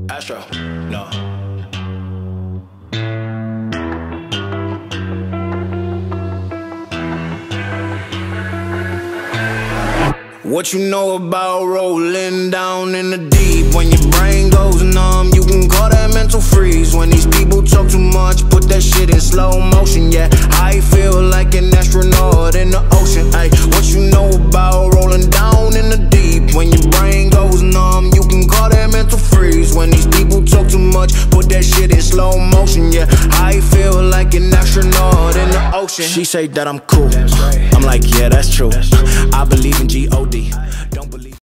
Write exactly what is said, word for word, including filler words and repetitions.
Astro, no. What you know about rolling down in the deep? When your brain goes numb, you can call that mental freeze. When these people talk too much, put that shit in slow motion. Yeah, I feel like an astronaut in the ocean. Ay, what you know about rolling down in the deep? When your brain goes numb, you can call that mental freeze. When these people talk too much, put that shit in slow motion. Yeah, I feel like an astronaut in the ocean. She say that I'm cool, I'm like, yeah, that's true. I believe in G O D